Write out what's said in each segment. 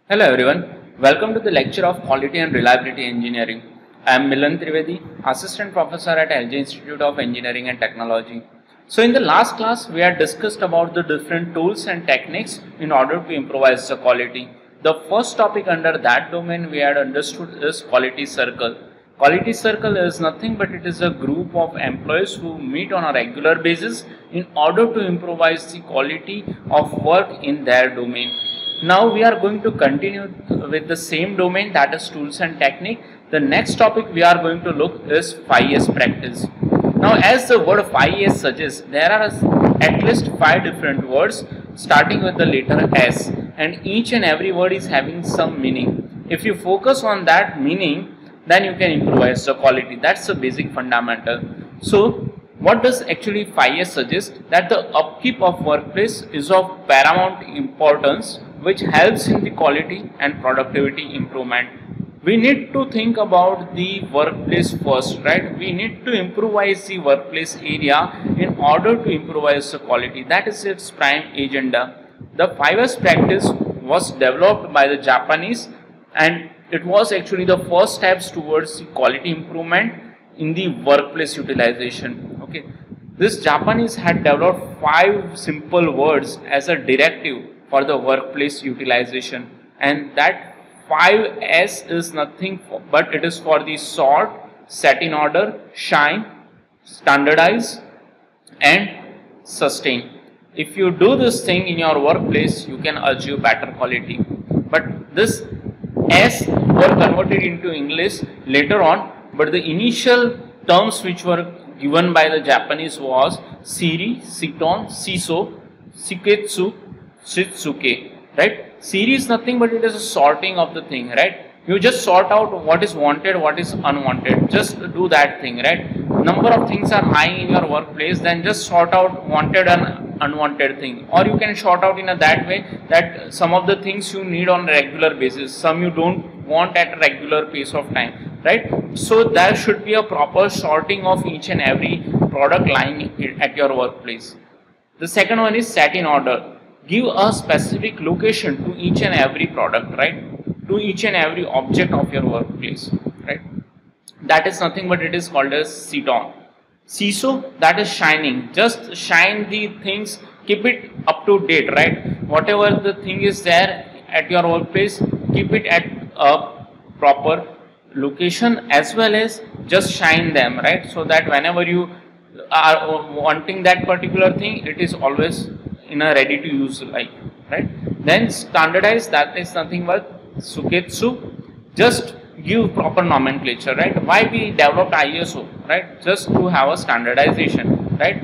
Hello everyone, welcome to the lecture of Quality and Reliability Engineering. I am Milan Trivedi, Assistant Professor at LJ Institute of Engineering and Technology. So in the last class, we had discussed about the different tools and techniques in order to improvise the quality. The first topic under that domain we had understood is Quality Circle. Quality Circle is nothing but it is a group of employees who meet on a regular basis in order to improvise the quality of work in their domain. Now we are going to continue with the same domain, that is tools and technique. The next topic we are going to look is 5S practice. Now as the word 5S suggests, there are at least 5 different words starting with the letter S, and each and every word is having some meaning. If you focus on that meaning, then you can improvise the quality. That's the basic fundamental. So what does actually 5S suggest? That the upkeep of workplace is of paramount importance, which helps in the quality and productivity improvement. We need to think about the workplace first, right? We need to improvise the workplace area in order to improvise the quality. That is its prime agenda. The 5S practice was developed by the Japanese, and it was actually the first steps towards the quality improvement in the workplace utilization. Okay, this Japanese had developed 5 simple words as a directive for the workplace utilization, and that 5S is nothing but it is for the sort, set in order, shine, standardize and sustain. If you do this thing in your workplace, you can achieve better quality. But this S were converted into English later on, but the initial terms which were given by the Japanese was Siri, Siton, Siso, Siketsu, Shitsuke, right? Siri is nothing but it is a sorting of the thing, right? You just sort out what is wanted, what is unwanted. Just do that thing, right? Number of things are high in your workplace, then just sort out wanted and unwanted thing. Or you can sort out in a that way that some of the things you need on a regular basis, some you don't want at a regular pace of time, right? So there should be a proper sorting of each and every product line at your workplace. The second one is set in order. Give a specific location to each and every product, right? To each and every object of your workplace, right? That is nothing but it is called as Seton. CISO, that is shining. Just shine the things, keep it up to date, right? Whatever the thing is there at your workplace, keep it at a proper location as well as just shine them, right? So that whenever you are wanting that particular thing, it is always in a ready to use like, right? Then standardize, that is nothing but Suketsu, just give proper nomenclature, right? Why we developed ISO, right? Just to have a standardization, right?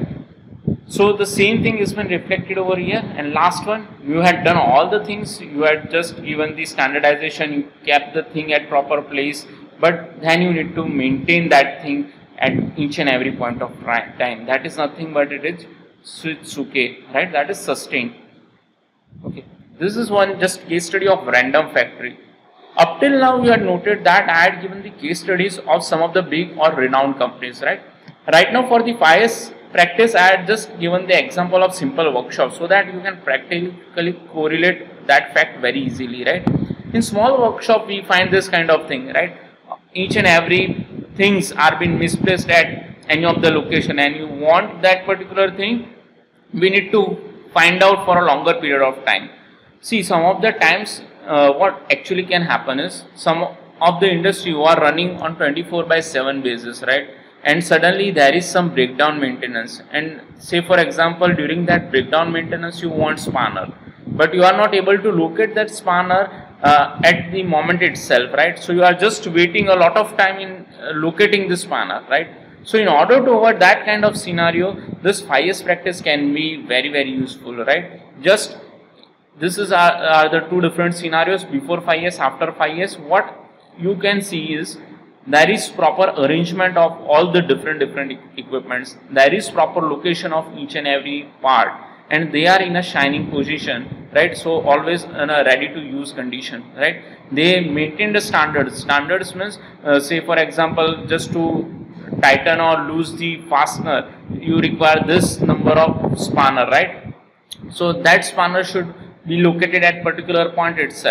So the same thing has been reflected over here. And last one, you had done all the things, you had just given the standardization, you kept the thing at proper place, but then you need to maintain that thing at each and every point of time. That is nothing but it is Suitsuke, right? That is sustained. Okay, this is one just case study of Random Factory. Up till now you had noted that I had given the case studies of some of the big or renowned companies, right? Right now for the 5S practice I had just given the example of simple workshop so that you can practically correlate that fact very easily, right? In small workshop we find this kind of thing, right? Each and every things are being misplaced at any of the location, and you want that particular thing, we need to find out for a longer period of time. See, some of the times what actually can happen is some of the industry who are running on 24/7 basis, right? And suddenly there is some breakdown maintenance, and say for example during that breakdown maintenance you want spanner, but you are not able to locate that spanner at the moment itself, right? So you are just waiting a lot of time in locating the spanner, right? So in order to avoid that kind of scenario, this 5S practice can be very useful, right? Just this is are the two different scenarios, before 5S, after 5S. What you can see is there is proper arrangement of all the different equipments. There is proper location of each and every part, and they are in a shining position, right? So always in a ready to use condition, right? They maintain the standards. Standards means say for example, just to tighten or lose the fastener, you require this number of spanner, right? So that spanner should be located at particular point itself,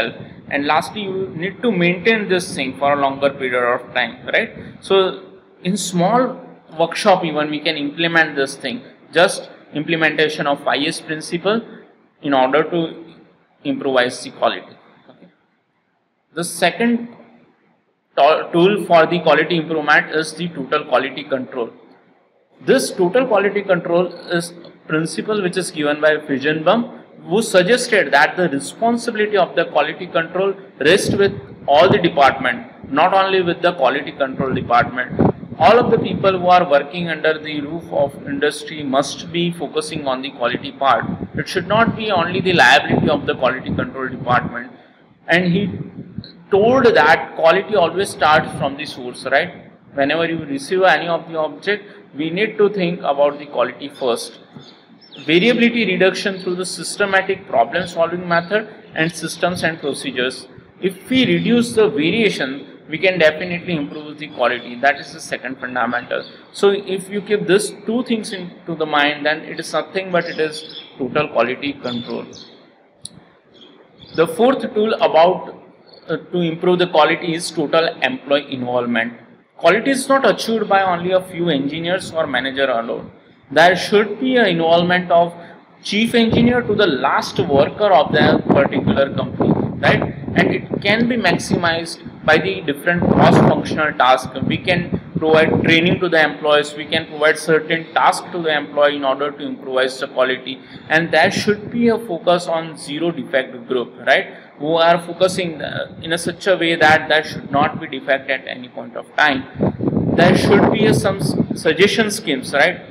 and lastly you need to maintain this thing for a longer period of time, right? So in small workshop even we can implement this thing, just implementation of 5S principle in order to improvise the quality. Okay. The second tool for the quality improvement is the total quality control. This total quality control is a principle which is given by Feigenbaum, who suggested that the responsibility of the quality control rests with all the department, not only with the quality control department. All of the people who are working under the roof of industry must be focusing on the quality part. It should not be only the liability of the quality control department. And he told that quality always starts from the source, right? Whenever you receive any of the object, we need to think about the quality first. Variability reduction through the systematic problem solving method and systems and procedures. If we reduce the variation, we can definitely improve the quality. That is the second fundamental. So if you keep these two things into the mind, then it is nothing but it is total quality control. The fourth tool about to improve the quality is total employee involvement. Quality is not achieved by only a few engineers or manager alone. There should be an involvement of chief engineer to the last worker of the particular company, right? And it can be maximized by the different cross-functional tasks. We can provide training to the employees, we can provide certain tasks to the employee in order to improvise the quality, and there should be a focus on zero defect group, right? Who are focusing in such a way that there should not be defect at any point of time. There should be some suggestion schemes, right?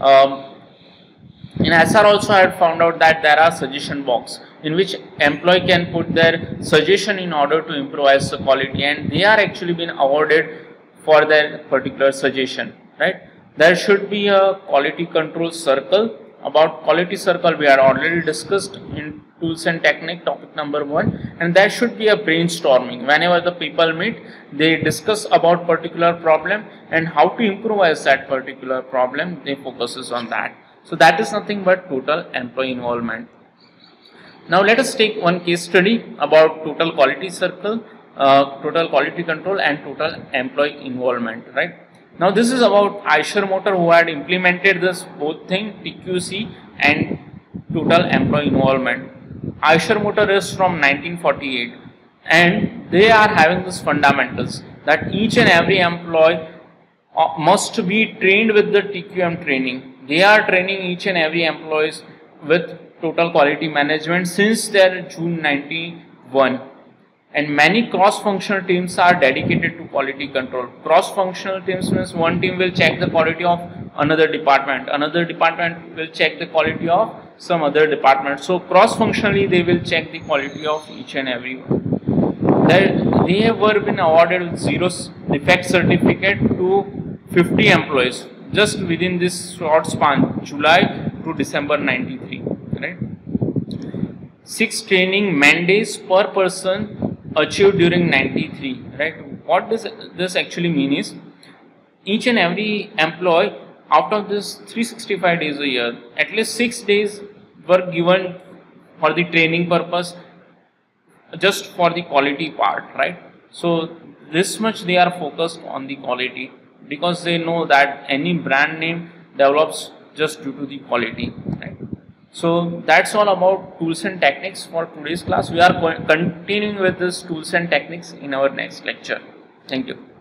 In SR also I had found out that there are suggestion box in which employee can put their suggestion in order to improvise the quality, and they are actually been awarded for their particular suggestion, right? There should be a quality control circle. About quality circle we are already discussed in tools and technique topic number 1, and there should be a brainstorming. Whenever the people meet, they discuss about particular problem and how to improvise that particular problem, they focuses on that. So that is nothing but total employee involvement. Now let us take one case study about total quality circle, total quality control and total employee involvement, right? Now this is about Eicher Motor, who had implemented this both thing, TQC and total employee involvement. Eicher Motor is from 1948 and they are having this fundamentals that each and every employee must be trained with the TQM training. They are training each and every employees with total quality management since their June 91. And many cross-functional teams are dedicated to quality control. Cross-functional teams means one team will check the quality of another department will check the quality of some other department. So cross-functionally they will check the quality of each and every one. They have been awarded with zero defect certificate to 50 employees just within this short span, July to December 93, right? 6 training mandates per person achieved during 93, right? What does this actually mean is, each and every employee out of this 365 days a year, at least 6 days were given for the training purpose, just for the quality part, right? So this much they are focused on the quality, because they know that any brand name develops just due to the quality, right? So that's all about tools and techniques for today's class. We are continuing with this tools and techniques in our next lecture. Thank you.